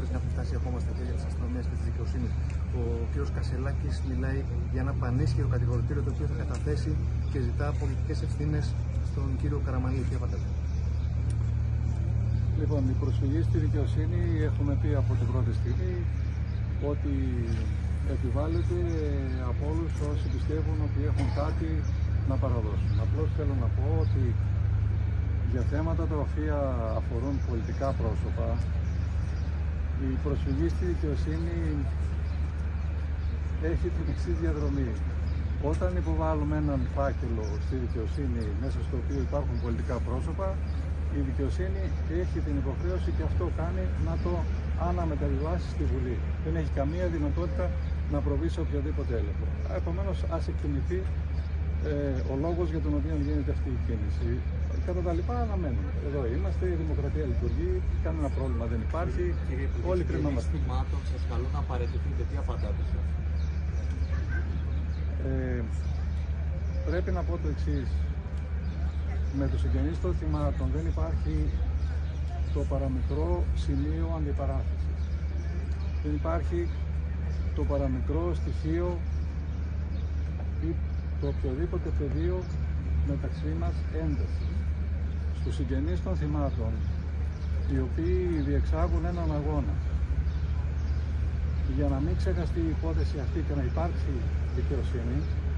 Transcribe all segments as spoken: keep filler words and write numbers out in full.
χωρίς να έχουν φτάσει ακόμα στα χέρια της αστυνομίας και της δικαιοσύνης. Ο κ. Κασελάκης μιλάει για ένα πανίσχυρο κατηγορητήριο το οποίο θα καταθέσει και ζητά πολιτικές ευθύνες στον κύριο Καραμανλή. Τι απαντάτε? Λοιπόν, η προσφυγή στη δικαιοσύνη έχουμε πει από την πρώτη στιγμή ότι επιβάλλεται από όλους όσοι πιστεύουν ότι έχουν κάτι να παραδώσουν. Απλώς θέλω να πω ότι για θέματα τα οποία αφορούν πολιτικά πρόσωπα, η προσφυγή στη δικαιοσύνη έχει την εξής διαδρομή. Όταν υποβάλλουμε έναν φάκελο στη δικαιοσύνη μέσα στο οποίο υπάρχουν πολιτικά πρόσωπα, η δικαιοσύνη έχει την υποχρέωση και αυτό κάνει να το αναμεταβιβάσει στη Βουλή. Δεν έχει καμία δυνατότητα να προβεί σε οποιοδήποτε έλεγχο. Επομένως, ας εκτιμηθεί ε, ο λόγος για τον οποίο γίνεται αυτή η κίνηση. Κατά τα λοιπά, αναμένουμε. Εδώ είμαστε, η δημοκρατία λειτουργεί, κανένα πρόβλημα δεν υπάρχει. Κύριε Υπουργέ, όλοι κρινόμαστε. συστημάτων σας καλούν να παραιτηθείτε. Τι απαντάτε σε αυτό? Ε, πρέπει να πω το εξής. Με τους συγγενείς των θυμάτων δεν υπάρχει το παραμικρό σημείο αντιπαράθεσης. Δεν υπάρχει το παραμικρό στοιχείο ή το οποιοδήποτε πεδίο μεταξύ μας ένταση. Στους συγγενείς των θυμάτων, οι οποίοι διεξάγουν έναν αγώνα για να μην ξεχαστεί η υπόθεση αυτή και να υπάρξει δικαιοσύνη,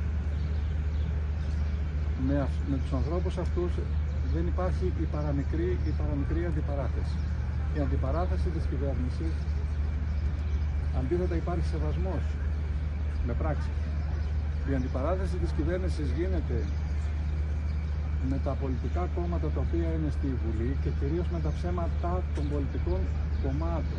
με, με τους ανθρώπους αυτούς δεν υπάρχει η παραμικρή, η παραμικρή αντιπαράθεση. Η αντιπαράθεση της κυβέρνησης, αντίθετα υπάρχει σεβασμός με πράξη. Η αντιπαράθεση της κυβέρνησης γίνεται με τα πολιτικά κόμματα τα οποία είναι στη Βουλή και κυρίως με τα ψέματα των πολιτικών κομμάτων.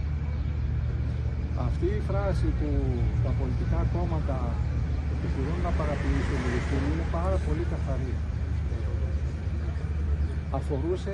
Αυτή η φράση που τα πολιτικά κόμματα επιχειρούν να παραποιήσουν είναι πάρα πολύ καθαρή. Αφορούσε,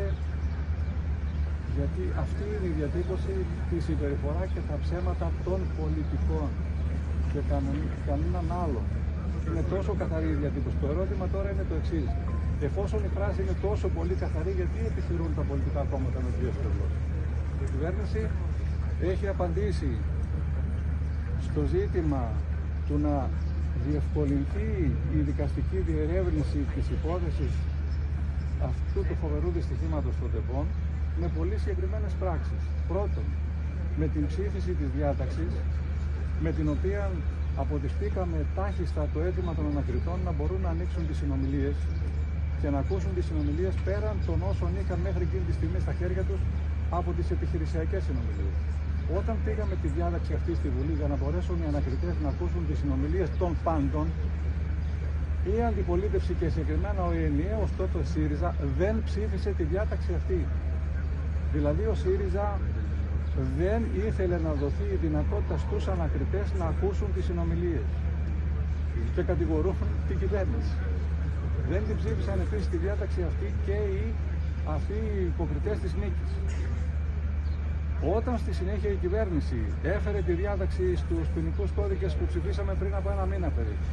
γιατί αυτή είναι η διατύπωση, τη συμπεριφορά και τα ψέματα των πολιτικών και κανέναν άλλον. Είναι τόσο καθαρή η διατύπωση. Το ερώτημα τώρα είναι το εξής. Εφόσον η φράση είναι τόσο πολύ καθαρή, γιατί επιχειρούν τα πολιτικά κόμματα με δύο στρεβλώσεις? Η κυβέρνηση έχει απαντήσει στο ζήτημα του να διευκολυνθεί η δικαστική διερεύνηση της υπόθεσης αυτού του φοβερού δυστυχήματος των ΤΕΠΟΝ με πολύ συγκεκριμένες πράξεις. Πρώτον, με την ψήφιση της διάταξης, με την οποία αποτυπήκαμε τάχιστα το αίτημα των ανακριτών να μπορούν να ανοίξουν τις συνομιλίες και να ακούσουν τις συνομιλίες πέραν των όσων είχαν μέχρι εκείνη τη στιγμή στα χέρια τους από τις επιχειρησιακές συνομιλίες. Όταν πήγαμε τη διάταξη αυτή στη Βουλή για να μπορέσουν οι ανακριτές να ακούσουν τις συνομιλίες των πάντων, η αντιπολίτευση και συγκεκριμένα ο ενιαίος τότε ΣΥΡΙΖΑ δεν ψήφισε τη διάταξη αυτή. Δηλαδή ο ΣΥΡΙΖΑ δεν ήθελε να δοθεί η δυνατότητα στους ανακριτές να ακούσουν τις συνομιλίες και κατηγορούν την κυβέρνηση. Δεν την ψήφισαν επίσης τη διάταξη αυτή και οι, αυτοί οι υποκριτές της νίκης. Όταν στη συνέχεια η κυβέρνηση έφερε τη διάταξη στους ποινικούς κώδικες που ψηφίσαμε πριν από ένα μήνα περίπου,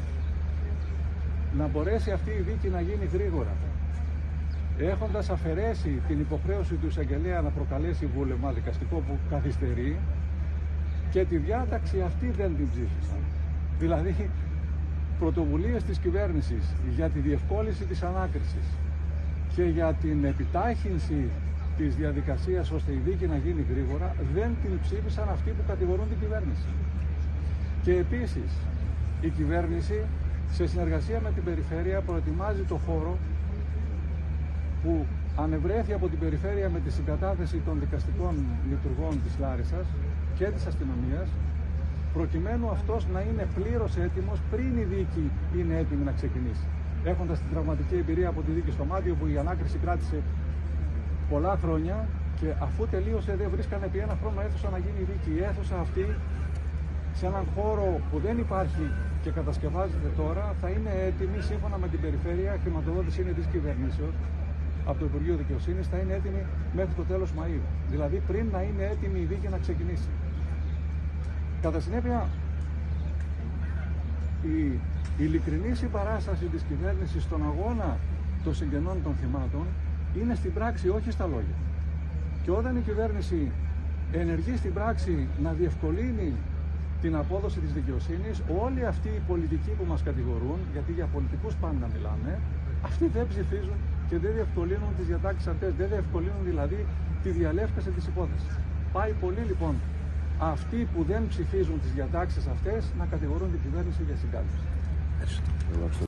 να μπορέσει αυτή η δίκη να γίνει γρήγορα, έχοντας αφαιρέσει την υποχρέωση του εισαγγελέα να προκαλέσει βούλευμα δικαστικό που καθυστερεί, και τη διάταξη αυτή δεν την ψήφισαν. Δηλαδή, πρωτοβουλίες της κυβέρνησης για τη διευκόλυνση της ανάκρισης και για την επιτάχυνση της διαδικασίας ώστε η δίκη να γίνει γρήγορα, δεν την ψήφισαν αυτοί που κατηγορούν την κυβέρνηση. Και επίσης, η κυβέρνηση σε συνεργασία με την περιφέρεια προετοιμάζει το χώρο που ανεβρέθη από την περιφέρεια με τη συγκατάθεση των δικαστικών λειτουργών της Λάρισσας και της αστυνομίας, προκειμένου αυτός να είναι πλήρως έτοιμος πριν η δίκη είναι έτοιμη να ξεκινήσει. Έχοντας την τραυματική εμπειρία από τη δίκη στο Μάτιο, που η ανάκριση κράτησε πολλά χρόνια και αφού τελείωσε δεν βρίσκανε επί ένα χρόνο αίθουσα να γίνει η δίκη. Η αίθουσα αυτή, σε έναν χώρο που δεν υπάρχει και κατασκευάζεται τώρα, θα είναι έτοιμη σύμφωνα με την περιφέρεια, χρηματοδότηση είναι της κυβερνήσεως, από το Υπουργείο Δικαιοσύνης, θα είναι έτοιμη μέχρι το τέλος Μαΐου. Δηλαδή πριν να είναι έτοιμη η δίκη να ξεκινήσει. Κατά συνέπεια, η ειλικρινή συμπαράσταση της κυβέρνησης στον αγώνα των συγγενών των θυμάτων είναι στην πράξη, όχι στα λόγια. Και όταν η κυβέρνηση ενεργεί στην πράξη να διευκολύνει την απόδοση της δικαιοσύνης, όλοι αυτοί οι πολιτικοί που μας κατηγορούν, γιατί για πολιτικούς πάντα μιλάμε, αυτοί δεν ψηφίζουν και δεν διευκολύνουν τις διατάξεις αυτές, δεν διευκολύνουν δηλαδή τη διαλεύκαση της υπόθεσης. Πάει πολύ λοιπόν αυτοί που δεν ψηφίζουν τις διατάξεις αυτές να κατηγορούν την κυβέρνηση για συγκάλυψη.